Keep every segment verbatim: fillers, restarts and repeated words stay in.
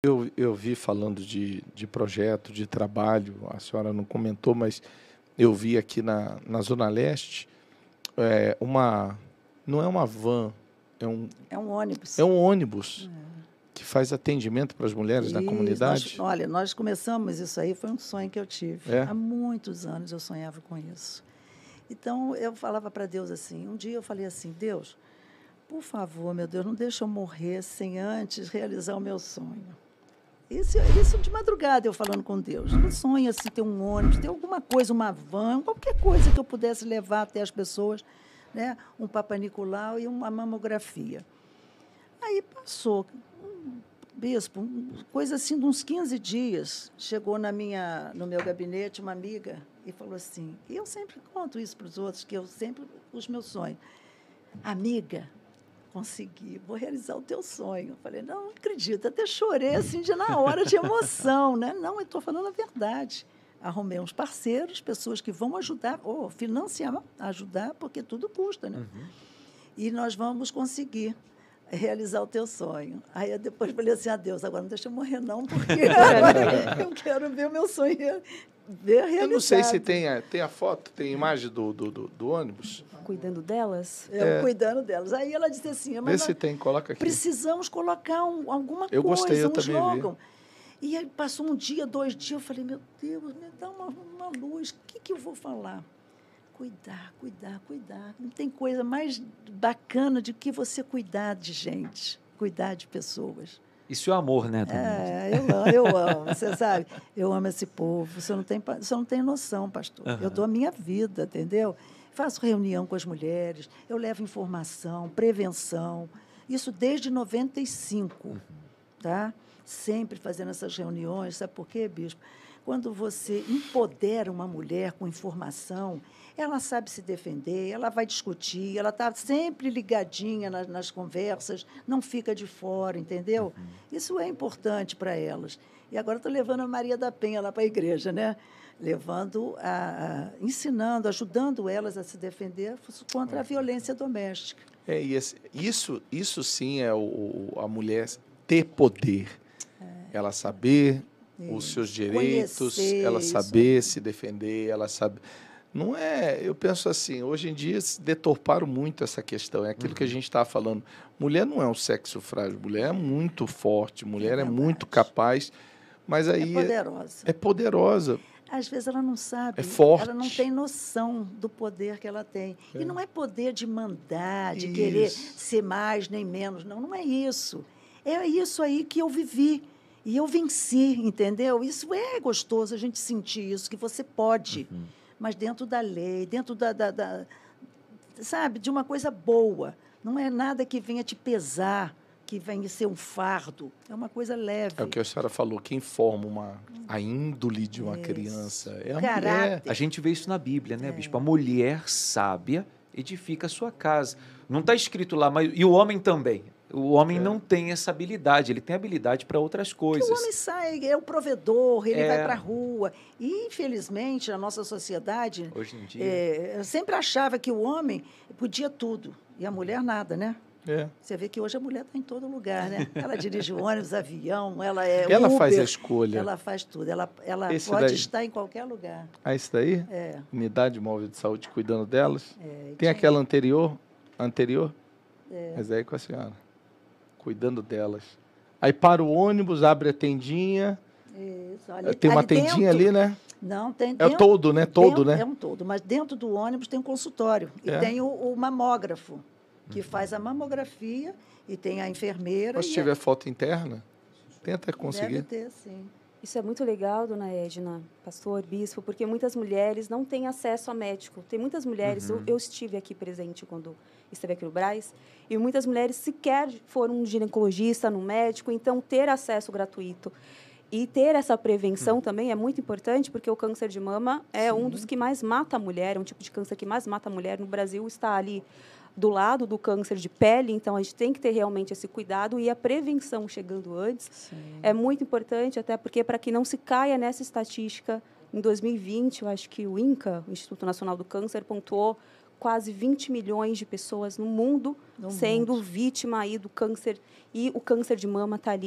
Eu, eu vi falando de, de projeto, de trabalho, a senhora não comentou, mas eu vi aqui na, na Zona Leste é, uma... Não é uma van, é um... É um ônibus. É um ônibus É. que faz atendimento para as mulheres Isso, na comunidade. Nós, olha, nós começamos isso aí, foi um sonho que eu tive. É? Há muitos anos eu sonhava com isso. Então, eu falava para Deus assim, um dia eu falei assim, Deus, por favor, meu Deus, não deixa eu morrer sem antes realizar o meu sonho. Isso, isso de madrugada eu falando com Deus. Um sonho assim, ter um ônibus, ter alguma coisa, uma van, qualquer coisa que eu pudesse levar até as pessoas, né? Um Papa Nicolau e uma mamografia. Aí passou, um bispo, coisa assim de uns quinze dias, chegou na minha, no meu gabinete uma amiga e falou assim, e eu sempre conto isso para os outros, que eu sempre, os meus sonhos. Amiga, consegui, vou realizar o teu sonho. Eu falei, não, não acredito, até chorei assim de na hora de emoção, né? Não, eu estou falando a verdade. Arrumei uns parceiros, pessoas que vão ajudar, ou financiar, ajudar, porque tudo custa, né? Uhum. E nós vamos conseguir realizar o teu sonho. Aí eu depois falei assim, adeus, agora não deixa eu morrer não, porque eu quero ver o meu sonho ver realizado. Eu não sei se tem a, tem a foto, tem a imagem do, do, do, do ônibus. Cuidando delas? Eu é. cuidando delas. Aí ela disse assim, mas vê se tem, coloca aqui. Precisamos colocar um, alguma eu coisa, gostei, eu um também slogan. Vi. E aí passou um dia, dois dias, eu falei, meu Deus, me dá uma, uma luz, o que, que eu vou falar? Cuidar, cuidar, cuidar. Não tem coisa mais bacana do que você cuidar de gente, cuidar de pessoas. Isso é amor, né, Dona? É, eu amo, eu amo, você sabe? Eu amo esse povo, você não tem, você não tem noção, pastor. Uhum. Eu dou a minha vida, entendeu? Faço reunião com as mulheres, eu levo informação, prevenção, isso desde noventa e cinco, uhum. Tá? Sempre fazendo essas reuniões, sabe por quê, bispo? Quando você empodera uma mulher com informação, ela sabe se defender, ela vai discutir, ela está sempre ligadinha nas, nas conversas, não fica de fora, entendeu? Uhum. Isso é importante para elas. E agora estou levando a Maria da Penha lá para a igreja, né? Levando, a, a, ensinando, ajudando elas a se defender contra a violência doméstica. É, e esse, isso, isso sim é o, a mulher ter poder, é. Ela saber isso. Os seus direitos, conhecer, ela saber isso. Se defender, ela sabe. Não é, eu penso assim, hoje em dia se deturparam muito essa questão, é aquilo uhum. que a gente estava falando. Mulher não é um sexo frágil, mulher é muito forte, mulher é, é muito capaz, mas aí... É poderosa. É, é poderosa. Às vezes ela não sabe, é forte. Ela não tem noção do poder que ela tem. É. E não é poder de mandar, de isso. Querer ser mais nem menos, não, não é isso. É isso aí que eu vivi. E eu venci, entendeu? Isso é gostoso, a gente sentir isso, que você pode, uhum. mas dentro da lei, dentro da, da, da, sabe, de uma coisa boa. Não é nada que venha te pesar, que venha ser um fardo. É uma coisa leve. É o que a senhora falou, quem forma uma, a índole de uma isso. criança é a Caráter. mulher. A gente vê isso na Bíblia, né, é. bispo? A mulher sábia edifica a sua casa. Não está escrito lá, mas e o homem também. O homem é. não tem essa habilidade, ele tem habilidade para outras coisas. Porque o homem sai, é o provedor, ele é. vai para a rua. E, infelizmente, a nossa sociedade... Hoje em dia... É, eu sempre achava que o homem podia tudo, e a mulher nada, né? É. Você vê que hoje a mulher está em todo lugar, né? Ela dirige o ônibus, avião, ela é Ela Uber, faz a escolha. Ela faz tudo, ela, ela esse pode daí. estar em qualquer lugar. Ah, esse daí? É. Unidade Móvel de Saúde cuidando delas? É, tem tinha... aquela anterior? Anterior? É. Mas aí com a senhora. Cuidando delas. Aí para o ônibus, abre a tendinha. Isso, ali, tem uma ali tendinha dentro, ali, né? Não, tem... É o todo, né? Todo, dentro, né? É um todo, mas dentro do ônibus tem um consultório. E é. tem o, o mamógrafo, que uhum. faz a mamografia, e tem a enfermeira... Mas se tiver a... foto interna, tenta conseguir. Deve ter, sim. Isso é muito legal, dona Edna, pastor, bispo, porque muitas mulheres não têm acesso a médico. Tem muitas mulheres, uhum. eu, eu estive aqui presente quando esteve aqui no Brás, e muitas mulheres sequer foram um ginecologista, no médico, então ter acesso gratuito e ter essa prevenção uhum. também é muito importante, porque o câncer de mama é Sim. um dos que mais mata a mulher, é um tipo de câncer que mais mata a mulher. No Brasil está ali do lado do câncer de pele, então a gente tem que ter realmente esse cuidado e a prevenção chegando antes Sim. é muito importante, até porque para que não se caia nessa estatística, em dois mil e vinte, eu acho que o INCA, o Instituto Nacional do Câncer, pontuou quase vinte milhões de pessoas no mundo no sendo mundo. vítima aí do câncer, e o câncer de mama está ali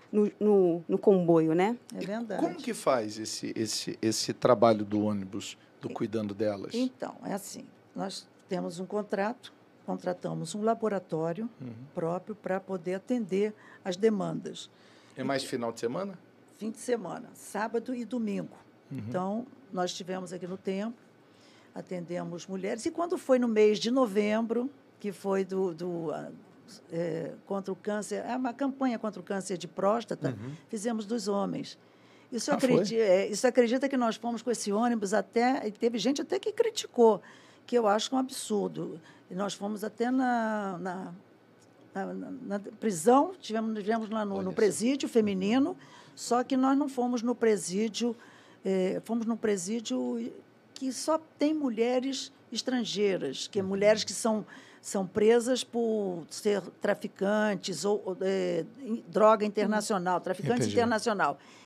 no, no, no comboio, né? É verdade. Como que faz esse, esse, esse trabalho do ônibus, do cuidando delas? Então, é assim, nós temos um contrato, contratamos um laboratório Uhum. próprio para poder atender as demandas. É mais final de semana? Fim de semana, sábado e domingo. Uhum. Então, nós estivemos aqui no templo, atendemos mulheres. E quando foi no mês de novembro, que foi do, do, é, contra o câncer, é uma campanha contra o câncer de próstata, uhum. fizemos dos homens. Isso, ah, acredita, é, isso acredita que nós fomos com esse ônibus até... E teve gente até que criticou, que eu acho um absurdo. E nós fomos até na, na, na, na prisão, tivemos, tivemos lá no, no presídio feminino, só que nós não fomos no presídio, eh, fomos no presídio que só tem mulheres estrangeiras, que é mulheres que são, são presas por ser traficantes ou, ou eh, droga internacional, traficante Entendi. internacional.